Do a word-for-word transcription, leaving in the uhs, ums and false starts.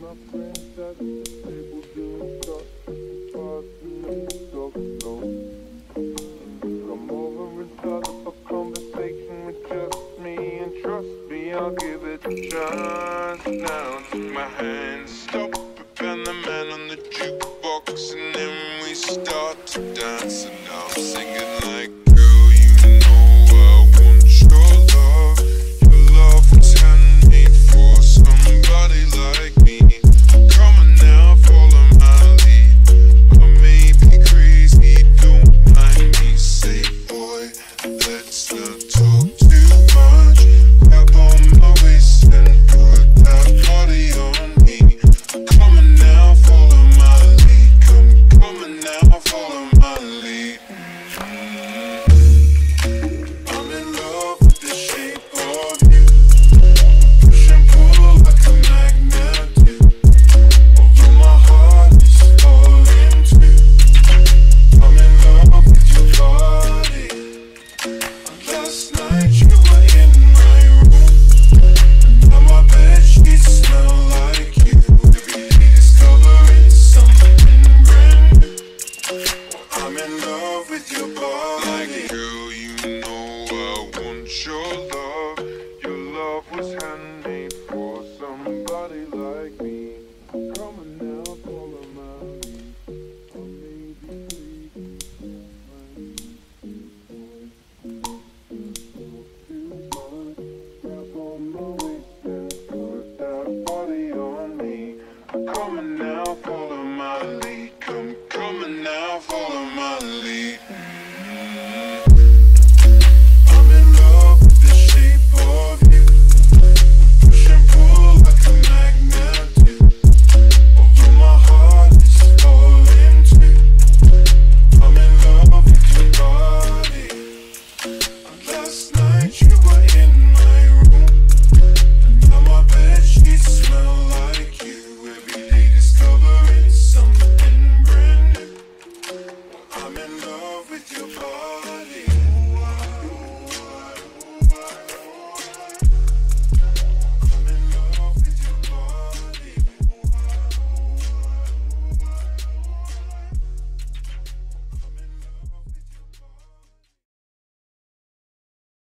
my friends at the table doing shots, passing the talk slow. Come over and start up a conversation with just me, and trust me, I'll give it a chance. Now take my hand, stop, and the man on the jukebox, and then we start to dance. And now I'm singing like, girl, you know I want your love. Your love was handmade for somebody like me. Come on now, follow my lead. I may be crazy, don't mind me. Say, boy, let's not talk too much. Grab on my waist and put that body on me. Come on now, follow my lead. Come, come on now, follow my lead. I'm in love with the shape of you. Push and pull like a magnet do. Although my heart is falling too. I'm in love with your body. Last night you were in my room. Now my bed sheets smell like you. Every day discovering something brand new. I'm in love with your body. Like, girl, you know I want your love. Your love was handmade for somebody like me. Come on